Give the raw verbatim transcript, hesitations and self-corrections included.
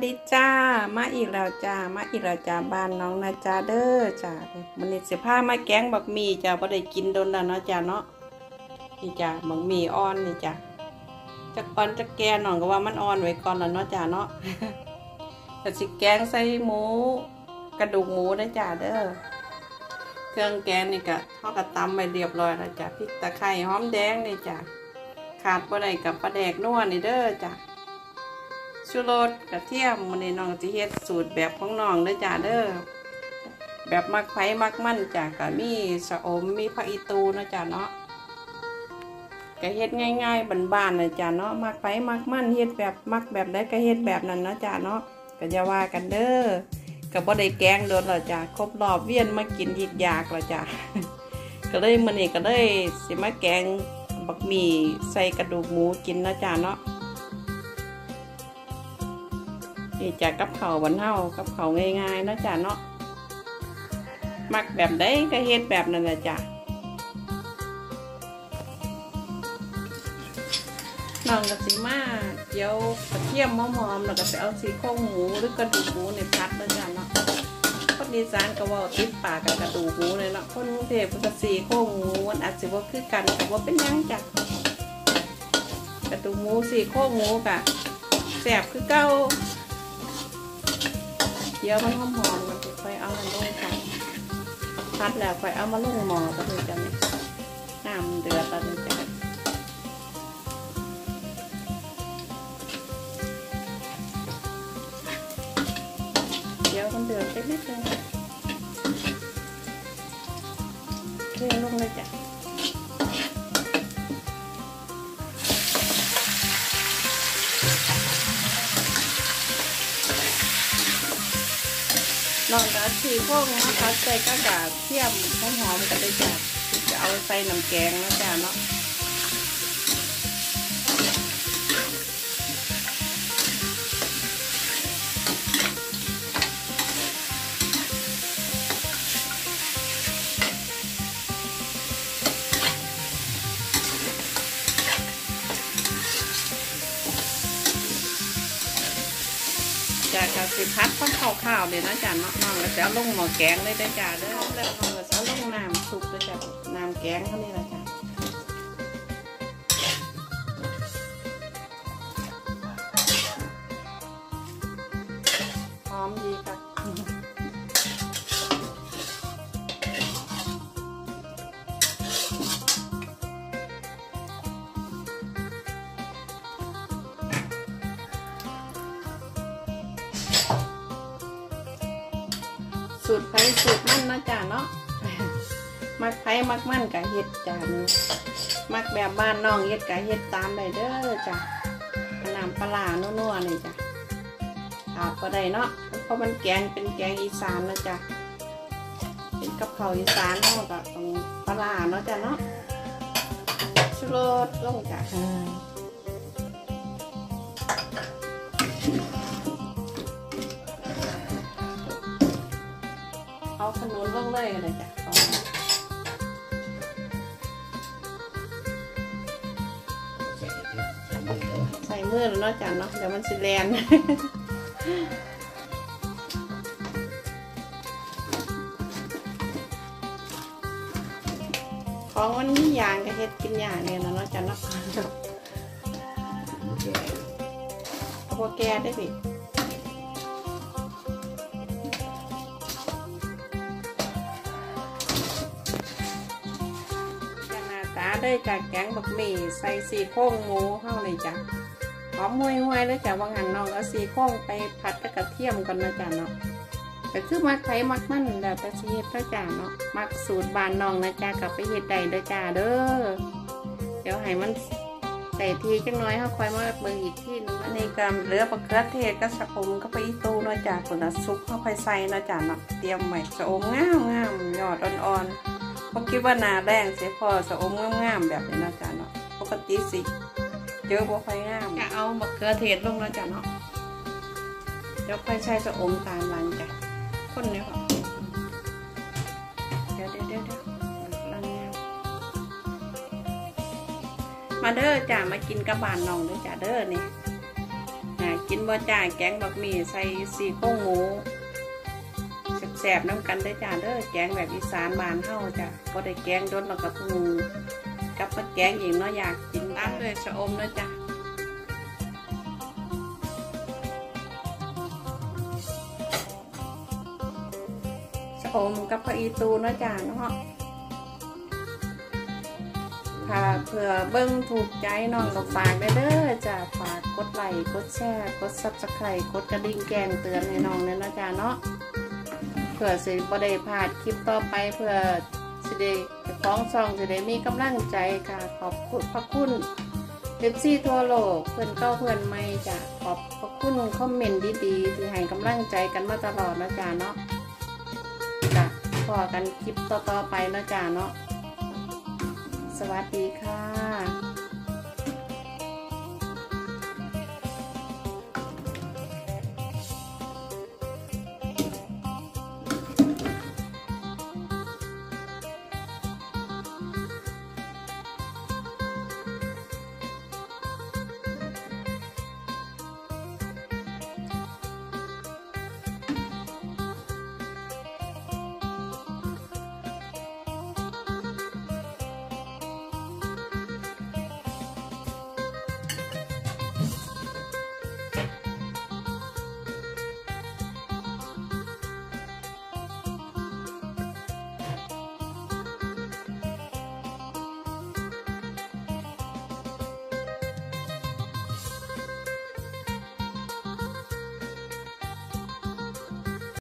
ดีจ้ามาอีกแล้วจ้ามาอีกแล้วจ้าบ้านน้องนะจ้าเด้อจ้ามันนี่สิพามาแกงบักหมี่จ้าบ่ได้กินโดนแล้วเนาะจ้าเนาะนี่จ้าบักหมี่อ่อนนี่จ้าจักอ่อนจักแก่น้องก็ว่ามันอ่อนไว้ก่อนแล้วเนาะจ้าเนาะแต่สิแกงใส่หมูกระดูกหมูนะจ้าเด้อเครื่องแกงนี่ก็เฮาก็ตำไว้เรียบร้อยแล้วจ้าพริกตะไคร้หอมแดงนี่จ้าขาดบ่ได้กับปลาแดกนัวนี่เด้อจ้าชูรสกระเทียมมันนี่น้องจะเฮ็ดสูตรแบบของน้องเด้อจ้าเด้อแบบมักไผ่มักมั่นจ้าก็มีสะอมมีผักอีตูนะจ้าเนาะก็เฮ็ดง่ายๆบ้านๆเลยจ้าเนาะมักไผ่มักมั่นเฮ็ดแบบมักแบบใดก็เฮ็ดแบบนั้นนะจ้าเนาะก็อย่าว่ากันเด้อก็บ่ได้แกงโดนหรอกจ้าครบรอบเวียนมากินอีกอยากแล้วจ้าก็เลยมื้อนี้ก็เลยสิมาแกงบักหมี่ใส่กระดูกหมูกินนะจ้าเนาะนี่จ้ะกับข้าววันเฮากับข้าวง่ายๆนะจ้ะเนาะมักแบบใดก็เฮ็ดแบบนั้นแหละจ้ะน้องก็สิมาเจียวกระเทียมหอมๆแล้วก็ไปเอาซี่โครงหมูหรือกระดูกหมูในพัดนะจ้ะเนาะคนอีสานก็ว่าติดปากกับกระดูกหมูเลยเนาะคนกรุงเทพก็ซี่โครงหมูมันอาจสิบ่คือกันก็บ่เป็นหยังจ้ะกระดูกหมูซี่โครงหมูก็แซ่บคือเก่าเดี๋ยวมันหอมๆมันจะค่อยเอามันลงค่ะพัดแล้วค่อยเอามาลงหม้อก็เลยจะนี่น้ำเดือดแล้วจะเดี๋ยวมันเดือดไปนิดนึงเทลงเลยจ้ะน้องกะทิพวกนี้พัดใส่กระดาษเทียมหอมๆกันเลยจ้ะจะเอาใส่น้ำแกงนะจ้ะเนาะจะกะสิพัดข้าวข้าวเลยนะจ้ะน้องๆก็จะลงหม้อแกงเลยได้จ้ะเด้อแล้วน้องก็จะลงน้ำซุปเลยจ้ะน้ำแกงเขานี่แหละจ้ะหอมดีค่ะสูตรไผ่สูตรมันนะจ้าเนาะมักไผ่มักมันกะเฮ็ดจ้านี่มักแบบบ้านน้องเฮ็ดกะเฮ็ดตามได้เด้อจ้าน้ำปลานัวๆนี่จ้าขาดบ่ได้เนาะเพราะมันแกงเป็นแกงอีสานนะจ้าเป็นกับข้าวอีสานเนาะก็ต้องปลาเนาะจ้าเนาะชูรสลงจ้าเอาขนุนลงเลยเลยจ้ะใส่มือแล้วเนาะจ้ะเนาะเดี๋ยวมันสิแลนของมันมียางกับเฮ็ดกินยางเนี่ยนะเนาะจ้ะเนาะเอาพวกแกได้สิได้จากแกงบักหมี่ใส่ซี่โครงหมูเข้าเลยจ้ะหอมห่วยๆเลยจ้ะว่างั้นน้องเอาซี่โครงไปผัดกับกระเทียมกันนะจ้ะเนาะแต่คือมักไผ่มักมันแล้วแต่สิเฮ็ดนะจ้ะเนาะมักสูตรบ้านน้องนะจ้ะกลับไปเฮ็ดได้เด้อจ้ะเด้อเดี๋ยวให้มันใส่ทีจังน้อยเขาค่อยมาเบิ่งอีกทีนึงอันนี้ก็เหลือมะเขือเทศกับสะอมก็ไปอีตู้นะจ้ะคนละซุปเขาค่อยใส่นะจ้ะเนาะเตรียมไว้สะอมงามๆยอดอ่อนๆเพราะคิดว่านาแดงเสียพอสะอมงามๆแบบนี้นะจ๊ะเนาะปกติสิเจอบ่ค่อยงามจะเอามะเขือเทศลงแล้วจ้ะเนาะเดี๋ยวค่อยใช้สะอมตามหลังจ้ะคนนี้ค่ะเดี๋ยวเดี๋ยวเดี๋ยวลังงามมาเด้อจ้ะมากินกับบ้านน้องเด้อจ้ะเด้อนี่หากินกินบ่จ้าแกงบักหมี่ใส่ซี่โครงหมูแซ่บๆน้ำกันได้จ้าเด้อแกงแบบอีสานบ้านเฮาจ้ะบ่ได้แกงโดนแล้วกับหมูกับมาแกงอีกเนาะอยากกินตามด้วยชะอมเนาะจ้ะชะอมกับผักอีตูเนาะจ้าเนาะถ้าเผื่อเบิ้งถูกใจน้องก็ฝากได้เด้อจ้ะฝากกดไลค์กดแชร์กดซับสไครต์กดกระดิ่งแจ้งเตือนให้น้องเลยเนาะจ้าเนาะเพื่อสิบ่ได้พลาดคลิปต่อไปเพื่อสิได้ฟ้องซองสิได้มีกำลังใจค่ะขอบคุณพระคุณเอฟซีทั่วโลกเพื่อนเก้าเพื่อนใหม่จ้ะขอบพระคุณคอมเมนต์ดีๆที่ให้กำลังใจกันมาตลอดนะจ้าเนาะจ้ะพอกันคลิปต่อๆไปนะจ้าเนาะสวัสดีค่ะ